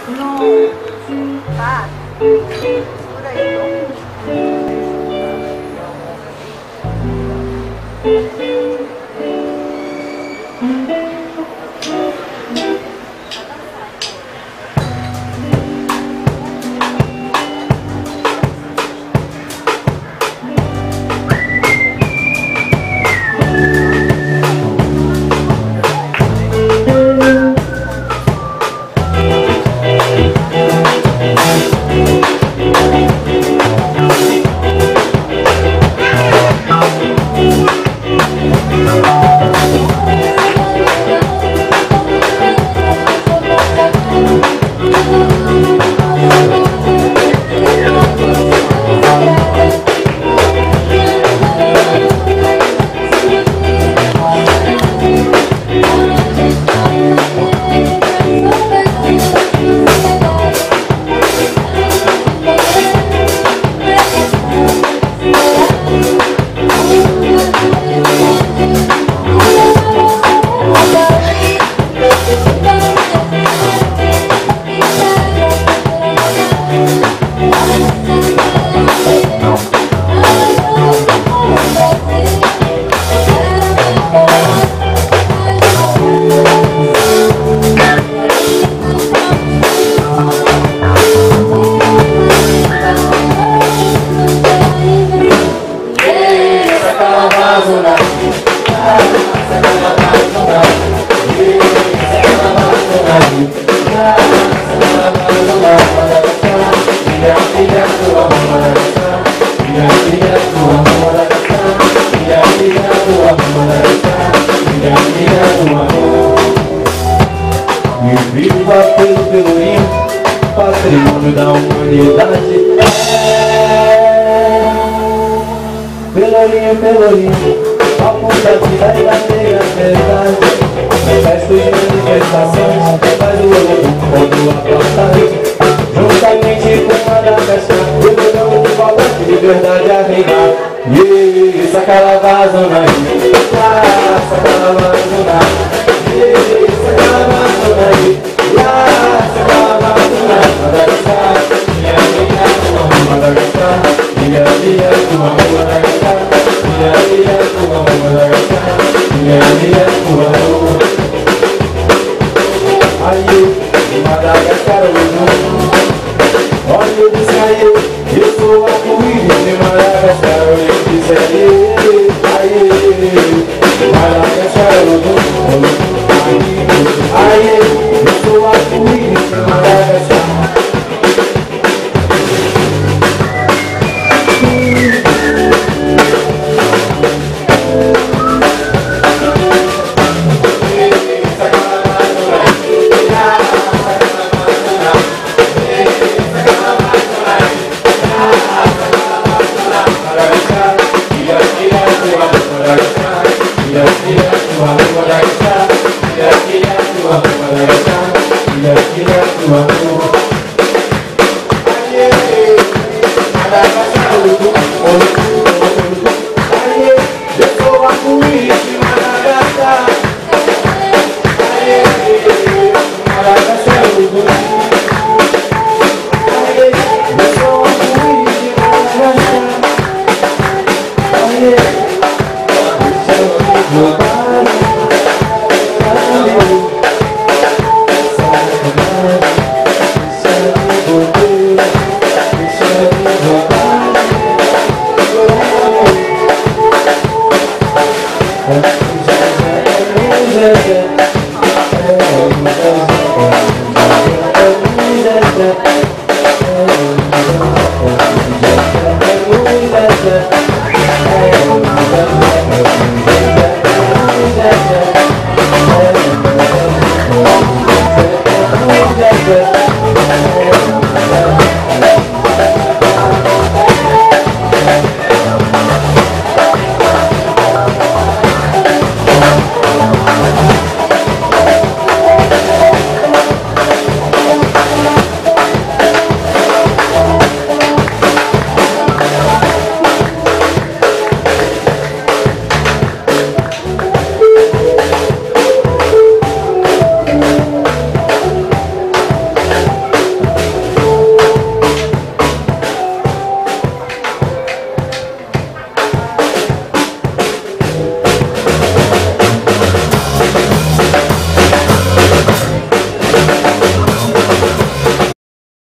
Não. Tá. Por aí, Viva pelo Pelourinho, patrimônio da humanidade. Pelourinho, Pelourinho, a puta vida e da negra verdade. Festas de manifestações, faz o olho do apartamento. Juntamente com Madagascar, o verão de igualdade, liberdade a reinar. E Sacalavazona, Sacalavazona, Sacalavazona, Sacalavazona, Madagascar, minha tua Madagascar, minha tua Madagascar, minha tua Madagascar, minha tua aí, Madagascar, olha eu disse aí, eu sou arco-íris de Madagascar, eu disse aí, Madagascar, aí, eu sou arco-íris de Madagascar. Madagascar,